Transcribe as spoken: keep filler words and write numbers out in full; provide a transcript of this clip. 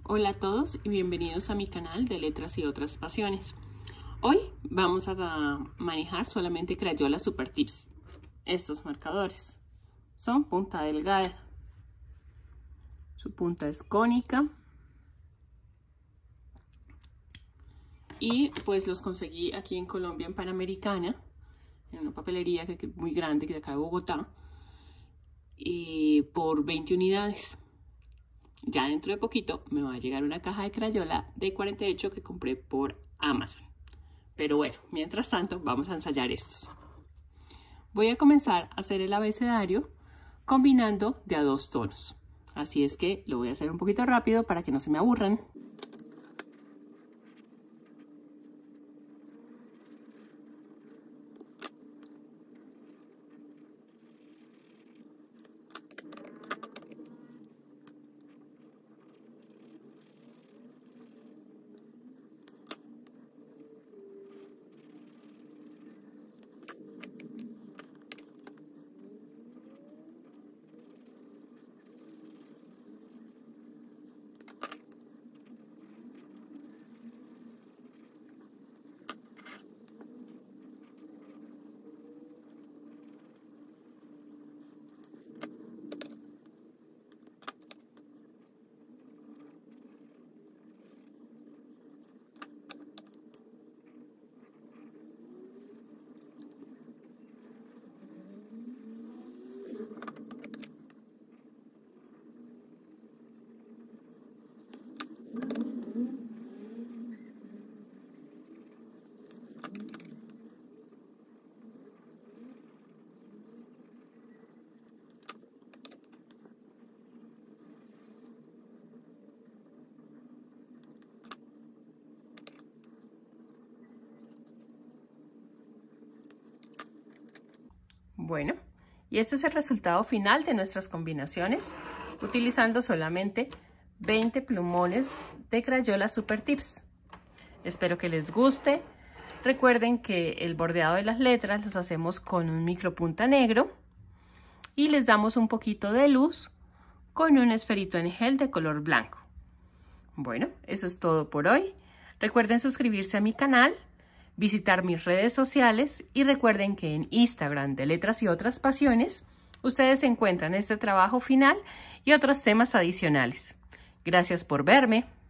Hola a todos y bienvenidos a mi canal de Letras y otras pasiones. Hoy vamos a manejar solamente Crayola Super Tips. Estos marcadores son punta delgada, su punta es cónica y pues los conseguí aquí en Colombia, en Panamericana, en una papelería que es muy grande, que es de acá de Bogotá, y por veinte unidades. Ya dentro de poquito me va a llegar una caja de Crayola de cuarenta y ocho que compré por Amazon. Pero bueno, mientras tanto vamos a ensayar estos. Voy a comenzar a hacer el abecedario combinando de a dos tonos. Así es que lo voy a hacer un poquito rápido para que no se me aburran. Bueno, y este es el resultado final de nuestras combinaciones, utilizando solamente veinte plumones de Crayola Super Tips. Espero que les guste. Recuerden que el bordeado de las letras los hacemos con un micropunta negro y les damos un poquito de luz con un esferito en gel de color blanco. Bueno, eso es todo por hoy. Recuerden suscribirse a mi canal, visitar mis redes sociales y recuerden que en Instagram de Letras y otras pasiones ustedes encuentran este trabajo final y otros temas adicionales. Gracias por verme.